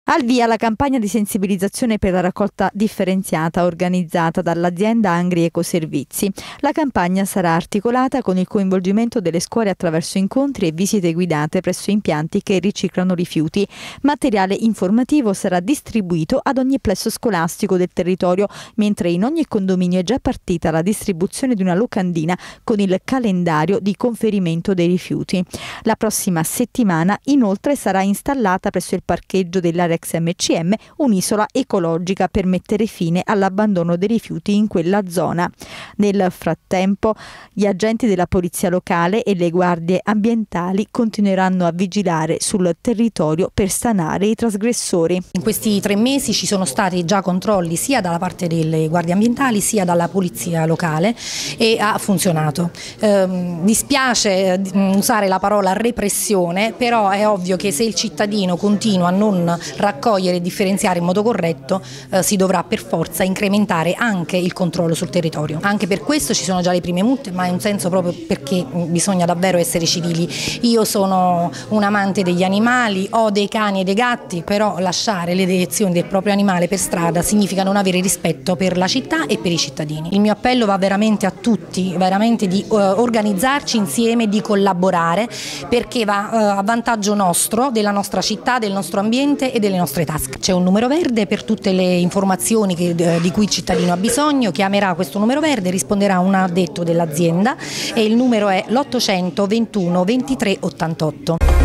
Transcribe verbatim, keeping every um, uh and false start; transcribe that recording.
Al via la campagna di sensibilizzazione per la raccolta differenziata organizzata dall'azienda Angri Ecoservizi. La campagna sarà articolata con il coinvolgimento delle scuole attraverso incontri e visite guidate presso impianti che riciclano rifiuti. Materiale informativo sarà distribuito ad ogni plesso scolastico del territorio, mentre in ogni condominio è già partita la distribuzione di una locandina con il calendario di conferimento dei rifiuti. La prossima settimana inoltre sarà installata presso il parcheggio dell'area ex emme ci emme un'isola ecologica per mettere fine all'abbandono dei rifiuti in quella zona. Nel frattempo gli agenti della polizia locale e le guardie ambientali continueranno a vigilare sul territorio per stanare i trasgressori. In questi tre mesi ci sono stati già controlli sia dalla parte delle guardie ambientali sia dalla polizia locale e ha funzionato. Eh, dispiace usare la parola repressione, però è ovvio che se il cittadino continua a non raccogliere e differenziare in modo corretto eh, si dovrà per forza incrementare anche il controllo sul territorio. Anche per questo ci sono già le prime multe, ma è un senso proprio perché bisogna davvero essere civili. Io sono un amante degli animali, ho dei cani e dei gatti, però lasciare le direzioni del proprio animale per strada significa non avere rispetto per la città e per i cittadini. Il mio appello va veramente a tutti, veramente di uh, organizzarci insieme, di collaborare, perché va uh, a vantaggio nostro, della nostra città, del nostro ambiente e delle nostre tasche. C'è un numero verde per tutte le informazioni che, di cui il cittadino ha bisogno, chiamerà questo numero verde, risponderà un addetto dell'azienda e il numero è l'ottocento ventuno ventitré ottantotto.